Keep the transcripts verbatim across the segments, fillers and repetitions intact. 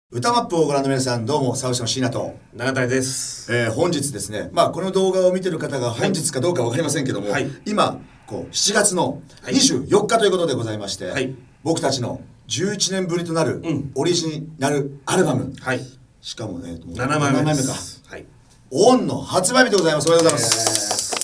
歌マップをご覧の皆さん、どうも、サウシの椎名と永谷です。 えー、本日ですね、まあ、この動画を見てる方が本日かどうかわかりませんけども、はい、今、こう、しちがつのにじゅうよっかということでございまして、はい、僕たちのじゅういちねんぶりとなるオリジナルアルバム、はい、しかもね、 ななまいめか。 はい、オンの発売日でございます。おめでとうございます。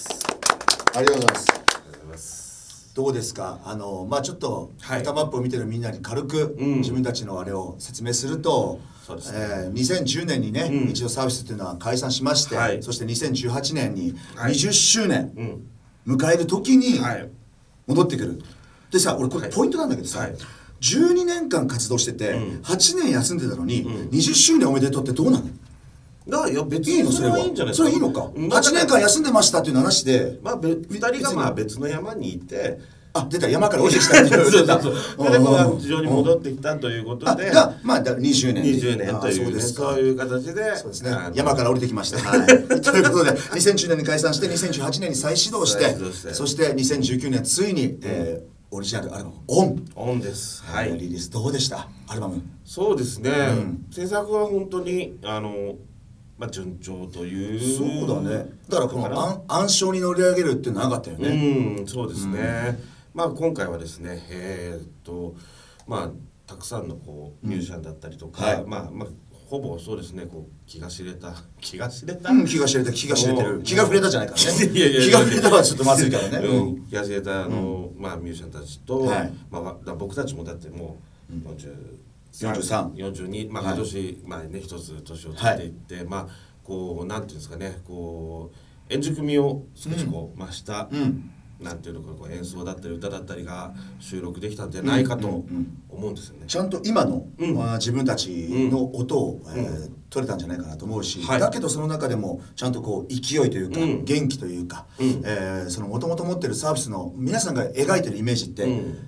ありがとうございます。どうですか、あのまあちょっと歌マップを見てるみんなに軽く自分たちのあれを説明すると、にせんじゅうねんにね、うん、一度サービスっていうのは解散しまして、はい、そしてにせんじゅうはちねんににじゅっしゅうねん迎える時に戻ってくる。でさ、俺これポイントなんだけどさ、はい、じゅうにねんかん活動してて、うん、はちねん休んでたのに、うん、にじゅっしゅうねんおめでとうってどうなの？ だからいや別にそれはいいんじゃないですか。 それいいのか。はちねんかん休んでましたっていう話で、 まあふたりがまあ別の山にいて、 あ、出た、山から降りてきたっていう。 そうそうそう。でも地上に戻ってきたということで、 がまあにじゅうねんにじゅうねんというそういう形で、 そうですね。山から降りてきました。はい。ということでにせんじゅうねんに解散してにせんじゅうはちねんに再始動して、そしてにせんじゅうきゅうねんついにオリジナルアルバムオンオンです。 はい。リリースどうでした？アルバム。 そうですね。制作は本当にあの。まあ順調という。 そうだね。だからこの暗礁に乗り上げるっていうのはなかったよね。 うん、そうですね。まあ今回はですね、えっとまあたくさんのこうミュージシャンだったりとか、まあまあほぼそうですね、こう気が知れた気が知れた、 気が知れた気が知れてる気が触れたじゃないからね。気が触れたはちょっとまずいからね。 気が知れたあのまあミュージシャンたちと、まあ僕たちもだってもうよんじゅうよんじゅうさん、 よんじゅうに、まあ今年まあね一つ年を取っていって、まあこうなんていうんですかね、こう円熟味を少しこう増したなんていうのか、こう演奏だったり歌だったりが収録できたんじゃないかと思うんですよね。 ちゃんと今のまあ自分たちの音を取れたんじゃないかなと思うし、だけどその中でもちゃんとこう勢いというか元気というか、そのもともと持ってるサービスの皆さんが描いてるイメージって。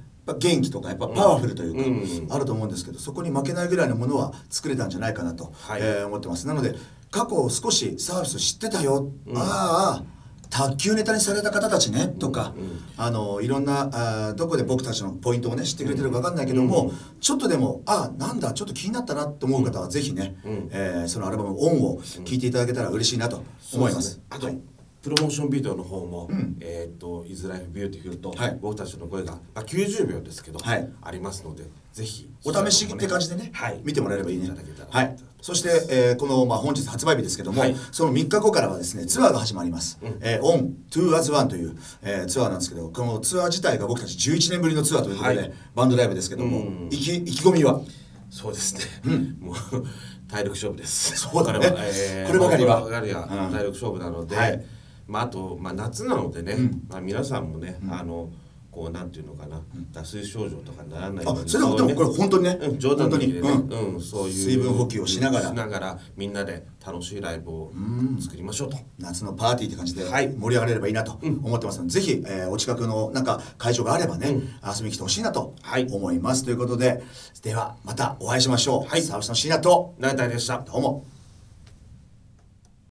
元気とかやっぱパワフルというかあると思うんですけど、そこに負けないぐらいのものは作れたんじゃないかなと思ってます。なので過去少しサービス知ってたよ、ああ卓球ネタにされた方たちねとか、あのいろんなあどこで僕たちのポイントをね知ってくれてるか分かんないけども、ちょっとでもあなんだちょっと気になったなと思う方はぜひね、えー、そのアルバム「オン」を聴いていただけたら嬉しいなと思います。 あとプロモーションビデオの方も「えっと Is Life Beautiful」と僕たちの声がきゅうじゅうびょうですけどありますので、ぜひお試しって感じでね見てもらえればいいね。はい。そしてえこのまあ本日発売日ですけども、そのみっかごからはですねツアーが始まります。えオン Two as One というえツアーなんですけど、このツアー自体が僕たちじゅういちねんぶりのツアーということでバンドライブですけども、意気意気込みは？ そうですね。もう体力勝負です。 そうだね。こればかりは体力勝負なので。まああとまあ夏なのでね、まあ皆さんもね、あのこうなんていうのかな、脱水症状とかにならないように、 それはでもこれ本当にね、 冗談でね、うん、そういう水分補給をしながらしながらみんなで楽しいライブを作りましょうと、 夏のパーティーって感じで盛り上がれればいいなと思ってますので、ぜひお近くのなんか会場があればね遊びに来てほしいなと思います。ということで、ではまたお会いしましょう。サウシの椎名と永谷でした。 どうも。